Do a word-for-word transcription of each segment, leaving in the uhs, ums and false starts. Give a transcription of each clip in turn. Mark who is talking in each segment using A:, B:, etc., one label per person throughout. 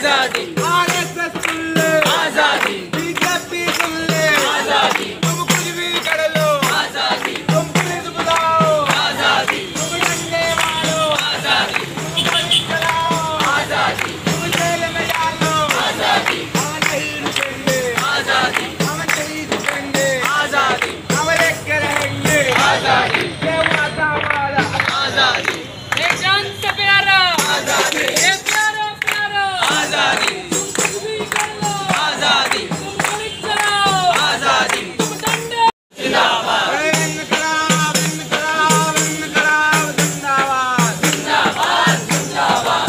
A: आजादी आरएसएस सुन ले आजादी बीजेपी सुन ले आजादी तुम कुछ भी कर लो आजादी तुम पुलिस बुलाओ आजादी तुम डंडे मारो आजादी तुम गोली चलाओ आजादी तुम जेल में डालो आजादी हम नहीं रुकेंगे आजादी हम नहीं रुकेंगे आजादी हम लेके रहेंगे आजादी ये वादा हमारा आजादी ये जान से प्यारा आजादी ये प्यारा प्यारा आजादी तुम कुछ भी कर लो आजादी तुम गोली चलाओ आजादी तुम डंडे जिंदाबाद इनकलाब इनकलाब इनकलाब जिंदाबाद जिंदाबाद जिंदाबाद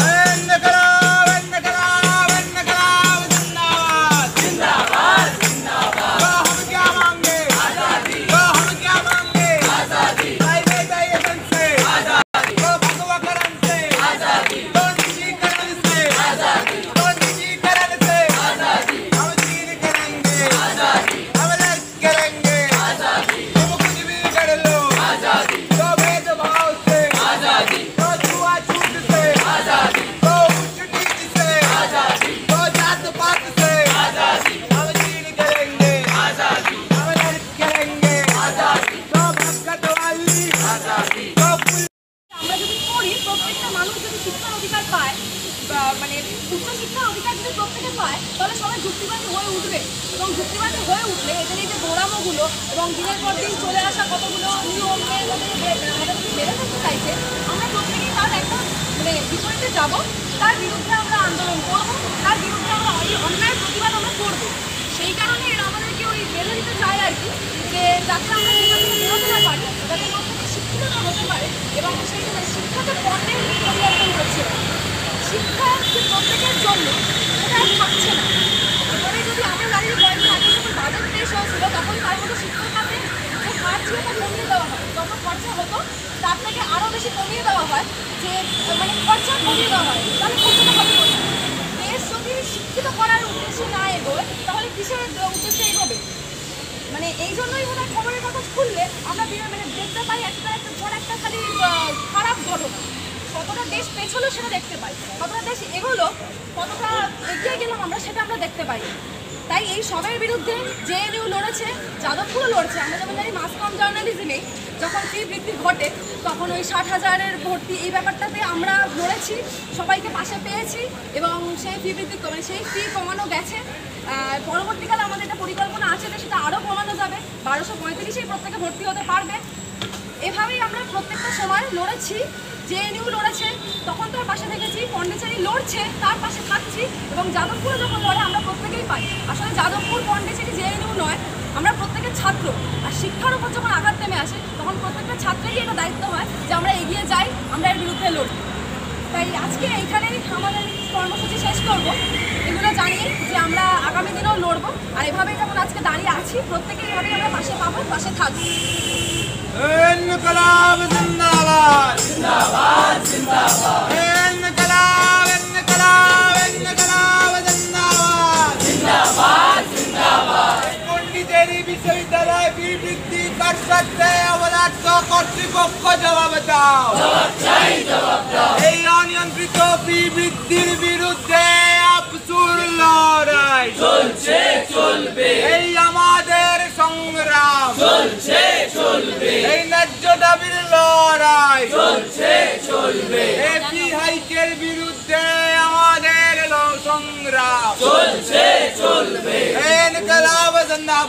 A: इनकलाब इनकलाब इनकलाब जिंदाबाद जिंदाबाद जिंदाबाद तो हम क्या मांगे आजादी तो हम क्या मांगे आजादी प्राइवेटाइजेशन से आजादी तो भगवकरण से आजादी तो निजीकरण से आजादी तो निजीकरण से आजादी हम चीन करेंगे आजादी हम लड़ करेंगे आजादी तुम कुछ भी कर लो आजादी तो भेदभाव से आजादी तो छुआछूत से आजादी तो उच्च नीच से आजादी तो जात पात से आजादी हम चीन करेंगे आजादी हम लड़ करेंगे आजादी तो भगत वाली आजादी तो पुलिस
B: আমরা যদি পড়ি প্রত্যেকটা মানুষ যদি শিক্ষার অধিকার পায় বা মানে উচ্চ শিক্ষার অধিকার যদি প্রত্যেকে পায় তাহলে সবাই যুক্তিবাদী হয়ে উঠবে এবং যুক্তিবাদী হয়ে উঠলে এদের এই যে দৌড়ামোগুলো এবং দিনের পর দিন চলে আসা কতগুলো নিয়মকে আমাদের বেড়ে থাকতে চাইছে আমরা প্রত্যেকেই তার একটা মানে বিপরীতে যাব তার বিরুদ্ধে আমরা আন্দোলন করব তার বিরুদ্ধে আমরা এই অন্যায়ের প্রতিবাদ আমরা করবো সেই কারণে এরা আমাদেরকে ওই বেঁধে দিতে চায় আর কি যে যাতে আমরা সেখান থেকে বেরোতে না পারি যাতে প্রত্যেকে শিক্ষিত না হতে পারে এবং সেই জন্য শিক্ষাকে পণ্যের পরিবর্তন করছে শিক্ষা যে প্রত্যেকের জন্য সেটা আর থাকছে না এবারে যদি আমরা দাঁড়িয়ে কয়েকদিন আগে যখন বাজেট পেশ হয়েছিল তখন তার মধ্যে শিক্ষার খাতে যে হার ছিল তা কমিয়ে দেওয়া হয় যত খরচা হতো তার থেকে আরও বেশি কমিয়ে দেওয়া হয় যে মানে খরচা কমিয়ে দেওয়া হয় তাহলে খরচাটা হবে কোথায় দেশ যদি শিক্ষিত করার উদ্দেশ্যে না এগোয় তাহলে কিসের উদ্দেশ্যে এগোবে মানে এই জন্যই মনে হয় খবরের কাগজ খুললে আমরা মানে দেখতে পাই একটা একটা ধর একটা খালি খারাপ ঘটনা কতটা দেশ পেছলো সেটা দেখতে পাই কতটা দেশ এগোলো কতটা এগিয়ে গেলাম আমরা সেটা আমরা দেখতে পাই তাই এই সবের বিরুদ্ধে জেএনইউ লড়েছে যাদবপুরও লড়ছে আমরা যেমন জানি মাস কম জার্নালিজমে যখন ফি বৃদ্ধি ঘটে তখন ওই ষাট হাজারের ভর্তি এই ব্যাপারটাতে আমরা লড়েছি সবাইকে পাশে পেয়েছি এবং সেই ফি বৃদ্ধি মানে সেই ফি কমানো গেছে পরবর্তীকালে আমাদের একটা পরিকল্পনা আছে যে সেটা আরও কমানো যাবে বারোশো পঁয়ত্রিশেই প্রত্যেকে ভর্তি হতে পারবে এভাবেই আমরা প্রত্যেকটা সময় লড়েছি জেএনইউ লড়েছে তখন তার পাশে থেকেছি পন্ডিচেরি লড়ছে তার পাশে থাকছি এবং যাদবপুরে যখন লড়ে আমরা প্রত্যেকেই পাই আসলে যাদবপুর পন্ডিচেরি জেএনইউ নয় আমরা প্রত্যেকের ছাত্র আর শিক্ষার উপর যখন আঘাত নেমে আসে তখন প্রত্যেকটা ছাত্রেরই এটা দায়িত্ব হয় যে আমরা এগিয়ে যাই আমরা এর বিরুদ্ধে লড়ি তাই আজকে এইখানেই আমাদের কর্মসূচি শেষ করব এগুলো জানি যে আমরা আগামী দিনেও লড়বো আর এভাবেই যখন আজকে দাঁড়িয়ে আছি প্রত্যেকে এভাবেই আমরা পাশে পাবো পাশে থাকবো
A: इनकलाब जिंदाबाद जिंदाबाद जिंदाबाद इनकलाब इनकलाब इनकलाब जिंदाबाद जिंदाबाद जिंदाबाद पौंडीचेरी विश्वविद्यालय फी बृद्धि कर सकते অবদার্থ কর্তৃপক্ষ জবাব দাও জবাব চাই জবাব দাও এই অনিয়ন্ত্রিত ফি বৃদ্ধির বিরুদ্ধে আফসুর লড়াই চলছে চলবে এই আমাদের সংগ্রাম চলছে চলবে এই ন্যায্য দাবির লড়াই চলছে চলবে এপি হাইকের বিরুদ্ধে আমাদের সংগ্রাম চলছে চলবে